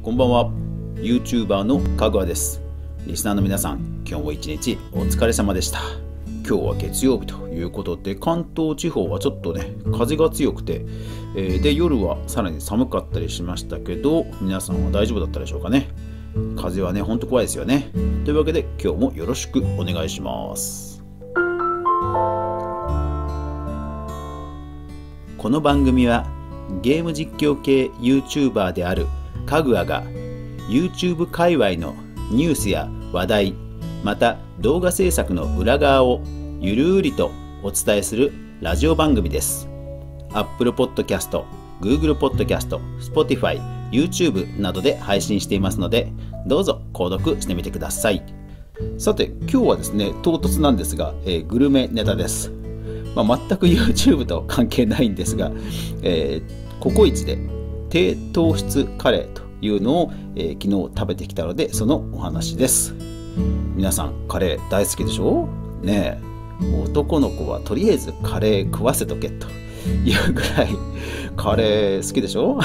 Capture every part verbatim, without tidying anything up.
こんばんは。 YouTuber のかぐわです。リスナーの皆さん、今日も一日お疲れ様でした。今日は月曜日ということで、関東地方はちょっとね風が強くて、えー、で夜はさらに寒かったりしましたけど、皆さんは大丈夫だったでしょうかね。風はねほんと怖いですよね。というわけで今日もよろしくお願いします。この番組はゲーム実況系 YouTuber であるかぐわが YouTube 界隈のニュースや話題、また動画制作の裏側をゆるーりとお伝えするラジオ番組です。 Apple Podcast、Google Podcast、Spotify、YouTube などで配信していますので、どうぞ購読してみてください。さて今日はですね、唐突なんですが、えー、グルメネタです。まあ、全く YouTube と関係ないんですが、えー、ココイチで低糖質カレーというのを、えー、昨日食べてきたので、そのお話です。皆さんカレー大好きでしょねえ。男の子はとりあえずカレー食わせとけというぐらいカレー好きでしょ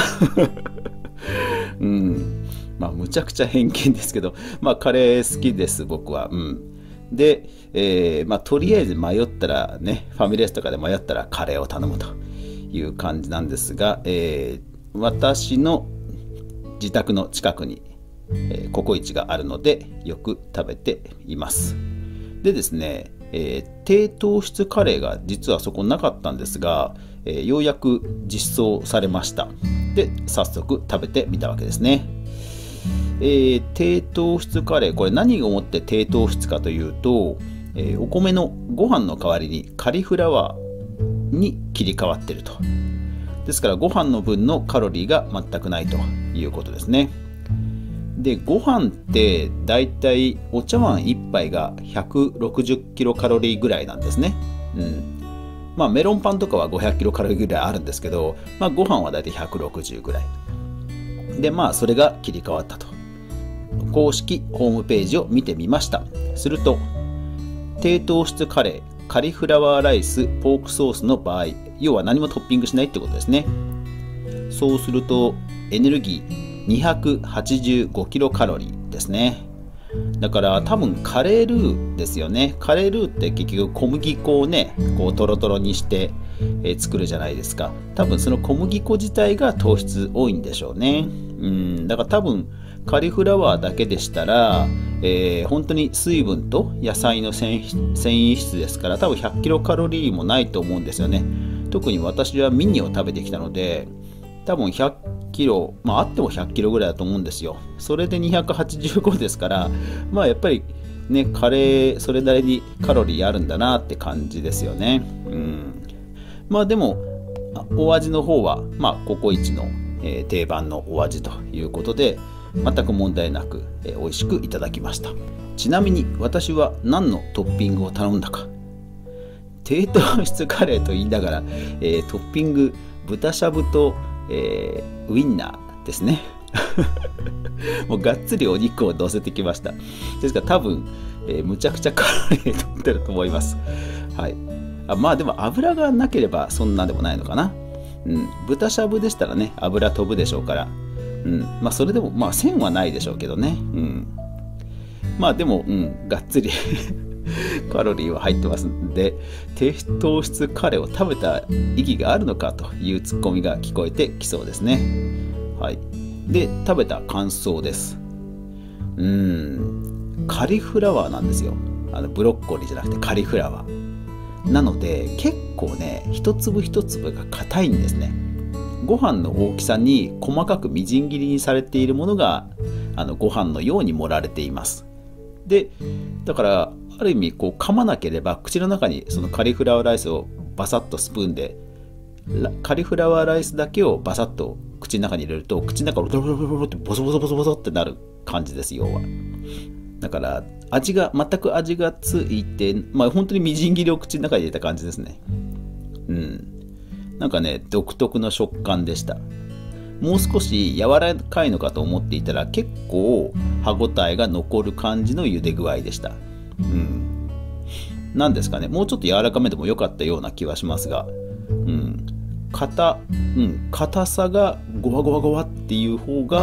うんまあむちゃくちゃ偏見ですけど、まあカレー好きです僕は。うんで、えーまあ、とりあえず迷ったらね、ファミレスとかで迷ったらカレーを頼むという感じなんですが、えー、私の自宅の近くに、えー、ココイチがあるのでよく食べています。でですね、えー、低糖質カレーが実はそこなかったんですが、えー、ようやく実装されました。で早速食べてみたわけですね。えー、低糖質カレー、これ何をもって低糖質かというと、えー、お米のご飯の代わりにカリフラワーに切り替わっていると。ですからご飯の分のカロリーが全くないということですね。でご飯ってだいたいお茶碗いっぱいがひゃくろくじゅっキロカロリーぐらいなんですね。うんまあメロンパンとかはごひゃくキロカロリーぐらいあるんですけど、まあ、ご飯はだいたいひゃくろくじゅうぐらいで、まあそれが切り替わったと。公式ホームページを見てみました。すると低糖質カレーカリフラワーライスポークソースの場合、要は何もトッピングしないってことですね。そうするとエネルギーにひゃくはちじゅうごキロカロリーですね。だから多分カレールーですよね。カレールーって結局小麦粉をねこうトロトロにして、えー、作るじゃないですか。多分その小麦粉自体が糖質多いんでしょうね。うんだから多分カリフラワーだけでしたら、えー、本当に水分と野菜の繊維質ですから、多分ひゃくキロカロリーもないと思うんですよね。特に私はミニを食べてきたので、多分ひゃくキロ、まああってもひゃくキロぐらいだと思うんですよ。それでにひゃくはちじゅうごですから、まあやっぱりねカレーそれなりにカロリーあるんだなって感じですよね。うんまあでもお味の方はまあココイチの、えー、定番のお味ということで、全く問題なく、えー、美味しくいただきました。ちなみに私は何のトッピングを頼んだか。低糖質カレーと言いながら、えー、トッピング豚しゃぶと、えー、ウインナーですねもうがっつりお肉を乗せてきました。ですから多分、えー、むちゃくちゃカロリー取ってると思います。はいあまあでも油がなければそんなでもないのかな。うん、豚しゃぶでしたらね油飛ぶでしょうから、うんまあそれでもまあ線はないでしょうけどね。うんまあでも、うん、がっつりカロリーは入ってますんで、低糖質カレーを食べた意義があるのかというツッコミが聞こえてきそうですね。はいで食べた感想です。うーんカリフラワーなんですよ。あのブロッコリーじゃなくてカリフラワーなので、結構ね一粒一粒が硬いんですね。ご飯の大きさに細かくみじん切りにされているものがあのご飯のように盛られています。でだからある意味こう噛まなければ口の中にそのカリフラワーライスをバサッとスプーンでカリフラワーライスだけをバサッと口の中に入れると、口の中がロロロロロってボソボソボソボソってなる感じです。要はだから味が全く味がついて、まあ本当にみじん切りを口の中に入れた感じですね。うんなんかね独特の食感でした。もう少し柔らかいのかと思っていたら、結構歯ごたえが残る感じの茹で具合でした。うんなんですかね、もうちょっと柔らかめでも良かったような気はしますが、うん硬、うん、硬さがゴワゴワゴワっていう方が、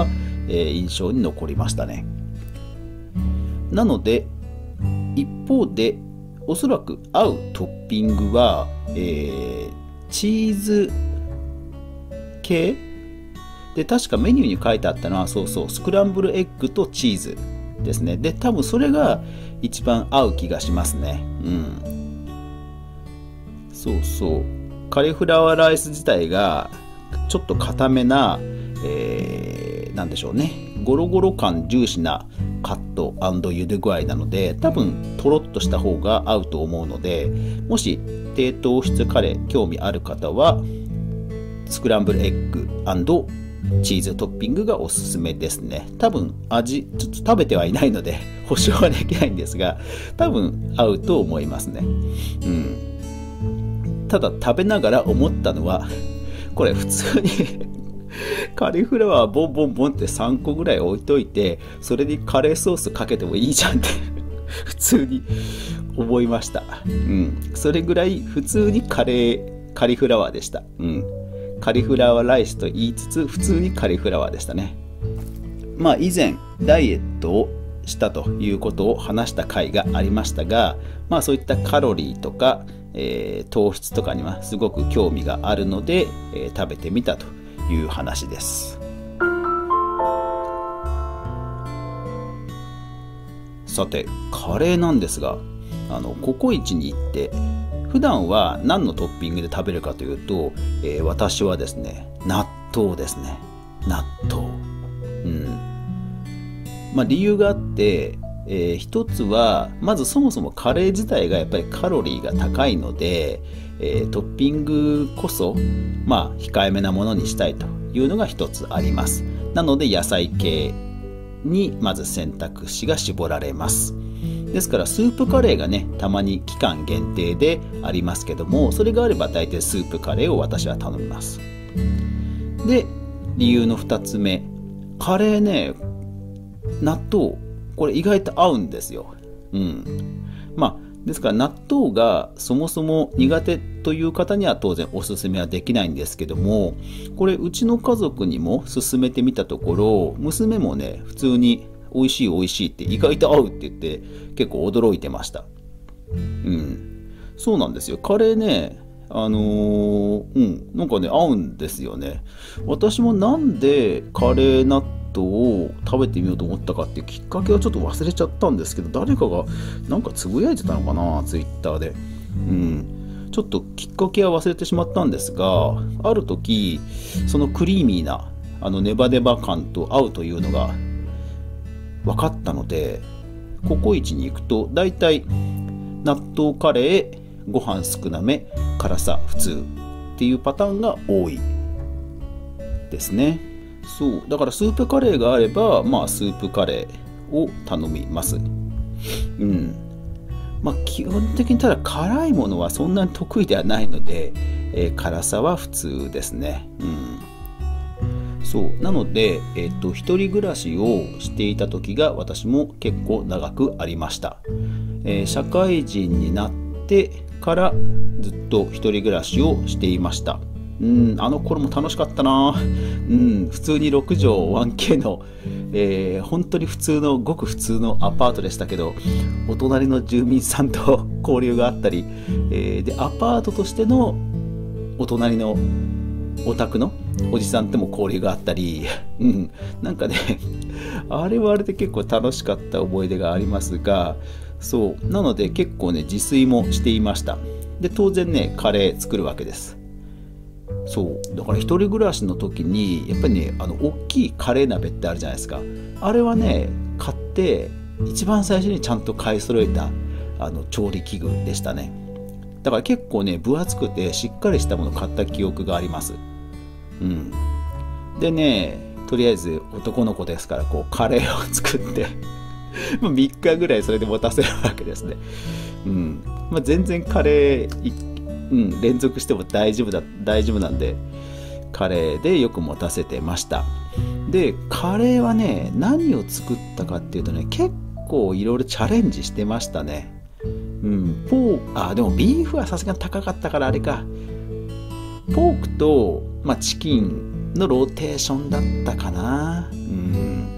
えー、印象に残りましたね。なので一方でおそらく合うトッピングは、えー、チーズ系で、確かメニューに書いてあったのはそうそうスクランブルエッグとチーズですね。で多分それが一番合う気がしますね。うんそうそうカリフラワーライス自体がちょっと固めな、えー、なんでしょうね、ゴロゴロ感重視なカット&茹で具合なので、多分とろっとした方が合うと思うので、もし低糖質カレー興味ある方はスクランブルエッグ&チーズトッピングがおすすめですね。多分味ちょっと食べてはいないので保証はできないんですが、多分合うと思いますね。うんただ食べながら思ったのは、これ普通にカリフラワーボンボンボンってさんこぐらい置いといて、それにカレーソースかけてもいいじゃんって普通に思いました。うんそれぐらい普通にカレーカリフラワーでした。うんカリフラワーライスと言いつつ普通にカリフラワーでしたね。まあ以前ダイエットをしたということを話した回がありましたが、まあそういったカロリーとか、えー、糖質とかにはすごく興味があるので、えー、食べてみたという話です。さてカレーなんですが、あのココイチに行って普段は何のトッピングで食べるかというと、えー、私はですね納豆ですね。納豆うんまあ理由があって、えー、一つはまずそもそもカレー自体がやっぱりカロリーが高いので、えー、トッピングこそまあ控えめなものにしたいというのが一つあります。なので野菜系にまず選択肢が絞られます。ですからスープカレーがねたまに期間限定でありますけども、それがあれば大体スープカレーを私は頼みます。で理由のふたつめ、カレーね納豆これ意外と合うんですよ。うんまあですから納豆がそもそも苦手という方には当然おすすめはできないんですけども、これうちの家族にも勧めてみたところ、娘もね普通に美味しい美味しいって意外と合うって言って結構驚いてました。うんそうなんですよ。カレーねあのー、うんなんかね合うんですよね。私もなんでカレー納豆を食べてみようと思ったかっていうきっかけはちょっと忘れちゃったんですけど、誰かがなんかつぶやいてたのかなツイッターで。うんちょっときっかけは忘れてしまったんですが、ある時そのクリーミーなあのネバネバ感と合うというのが分かったので、ココイチに行くとだいたい納豆カレーご飯少なめ辛さ普通っていうパターンが多いですね。そうだからスープカレーがあればまあスープカレーを頼みます。うんまあ基本的にただ辛いものはそんなに得意ではないので、えー、辛さは普通ですね。うんそうなので、えーと、一人暮らしをしていた時が私も結構長くありました。えー、社会人になってからずっと一人暮らしをしていました。うんあの頃も楽しかったな。うん普通にろくじょう ワンケー の、えー、本当に普通のごく普通のアパートでしたけど、お隣の住民さんと交流があったり、えー、でアパートとしてのお隣のお宅のおじさんとも交流があったり、うん、なんかねあれはあれで結構楽しかった思い出がありますが、そうなので結構ね自炊もしていました。で当然ねカレー作るわけです。そうだから一人暮らしの時にやっぱりねあの大きいカレー鍋ってあるじゃないですか。あれはね買って一番最初にちゃんと買い揃えたあの調理器具でしたね。だから結構ね分厚くてしっかりしたものを買った記憶があります。うん、でねとりあえず男の子ですからこうカレーを作ってみっかぐらいそれで持たせるわけですね。うんまあ、全然カレー、うん、連続しても大丈夫だ大丈夫なんでカレーでよく持たせてました。でカレーはね何を作ったかっていうとね結構いろいろチャレンジしてましたね。うん、ポーあでもビーフはさすがに高かったからあれか、ポークと、まあ、チキンのローテーションだったかな。うん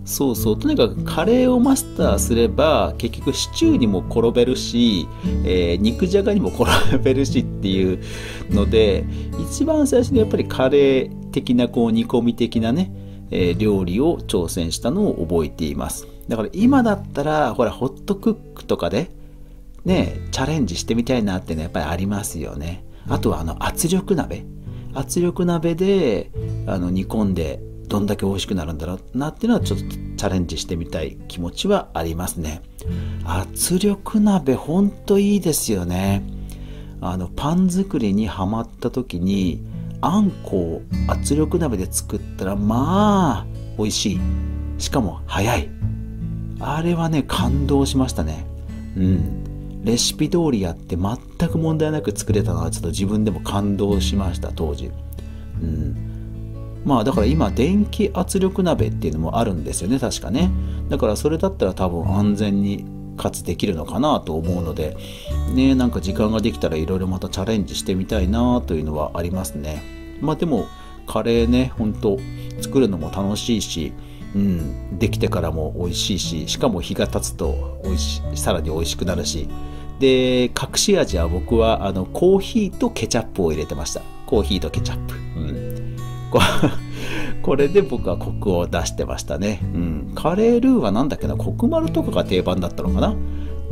そうそう、とにかくカレーをマスターすれば結局シチューにも転べるし、えー、肉じゃがにも転べるしっていうので、一番最初にやっぱりカレー的なこう煮込み的なね、えー、料理を挑戦したのを覚えています。だから今だったらほらホットクックとかでねチャレンジしてみたいなってねやっぱりありますよね。あとはあの圧力鍋圧力鍋であの煮込んでどんだけ美味しくなるんだろうなっていうのはちょっとチャレンジしてみたい気持ちはありますね。圧力鍋ほんといいですよね。あのパン作りにハマった時にあんこを圧力鍋で作ったらまあ美味しい、しかも早い。あれはね感動しましたね。うんレシピ通りやって全く問題なく作れたのはちょっと自分でも感動しました当時。うんまあだから今電気圧力鍋っていうのもあるんですよね確かね。だからそれだったら多分安全にかつできるのかなと思うのでね、なんか時間ができたらいろいろまたチャレンジしてみたいなというのはありますね。まあでもカレーね本当作るのも楽しいし、うん、できてからも美味しいし、しかも日が経つと美味しさらに美味しくなるし、で隠し味は僕はあのコーヒーとケチャップを入れてました。コーヒーとケチャップ、うんこれで僕はコクを出してましたね。うん、カレールーはなんだっけな、コクマルとかが定番だったのかな。うん、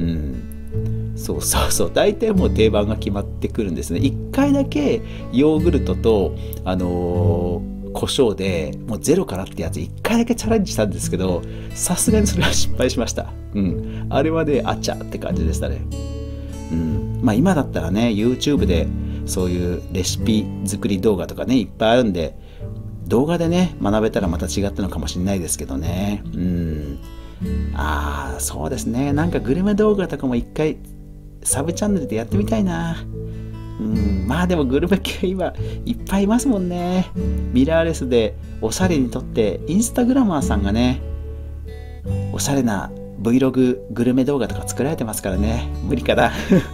そうそうそう、大体もう定番が決まってくるんですね。一回だけヨーグルトとあのー、胡椒でもうゼロからってやつ一回だけチャレンジしたんですけど、さすがにそれは失敗しました。うん、あれはねあちゃって感じでしたね。うん、まあ今だったらね YouTube でそういうレシピ作り動画とかねいっぱいあるんで、動画でね学べたらまた違ったのかもしれないですけどね。うんああそうですね、なんかグルメ動画とかも一回サブチャンネルでやってみたいな。うんまあでもグルメ系今いっぱいいますもんね。ミラーレスでおしゃれにとってインスタグラマーさんがねおしゃれな Vlog グルメ動画とか作られてますからね、無理かな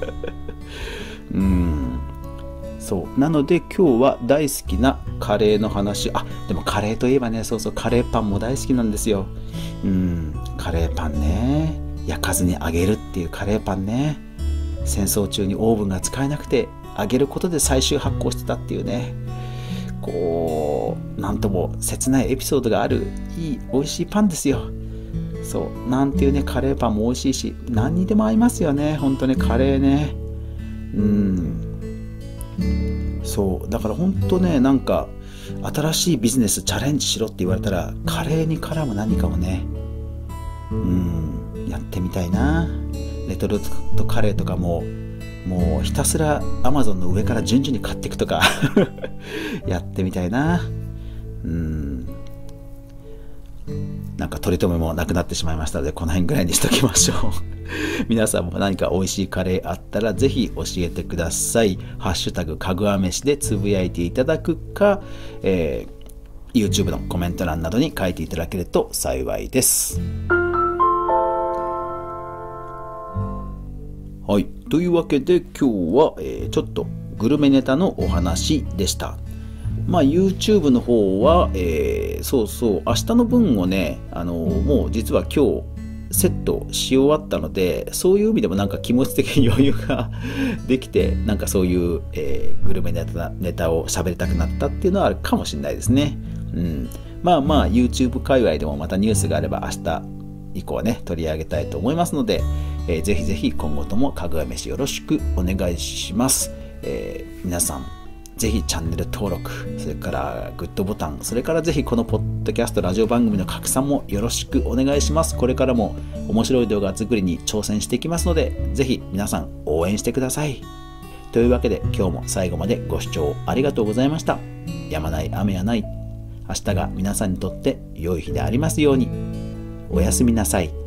うんそうなので今日は大好きなカレーの話。あでもカレーといえばねそうそうカレーパンも大好きなんですよ。うんカレーパンね、焼かずに揚げるっていうカレーパンね、戦争中にオーブンが使えなくて揚げることで最終発酵してたっていうね、こうなんとも切ないエピソードがあるいい美味しいパンですよ。そうなんていうねカレーパンも美味しいし何にでも合いますよね本当ねカレーね。うんそうだから本当ねなんか新しいビジネスチャレンジしろって言われたらカレーに絡む何かをねうんやってみたいな。レトルトカレーとかももうひたすら Amazon の上から順々に買っていくとかやってみたいな。うんなんか取り留めもなくなってしまいましたのでこの辺ぐらいにしときましょう皆さんも何か美味しいカレーあったらぜひ教えてください。ハッシュタグかぐわ飯でつぶやいていただくか、えー、YouTube のコメント欄などに書いていただけると幸いです。はい、というわけで今日は、えー、ちょっとグルメネタのお話でした。まあ YouTube の方は、えー、そうそう明日の分をね、あのー、もう実は今日セットし終わったので、そういう意味でもなんか気持ち的に余裕ができて、なんかそういう、えー、グルメネタ、ネタを喋りたくなったっていうのはあるかもしれないですね。うん、まあまあ YouTube 界隈でもまたニュースがあれば明日以降はね取り上げたいと思いますので、えー、ぜひぜひ今後ともかぐわ飯よろしくお願いします。えー、皆さんぜひチャンネル登録、それからグッドボタン、それからぜひこのポッドキャストラジオ番組の拡散もよろしくお願いします。これからも面白い動画作りに挑戦していきますので、ぜひ皆さん応援してください。というわけで今日も最後までご視聴ありがとうございました。やまない雨はない。明日が皆さんにとって良い日でありますように。おやすみなさい。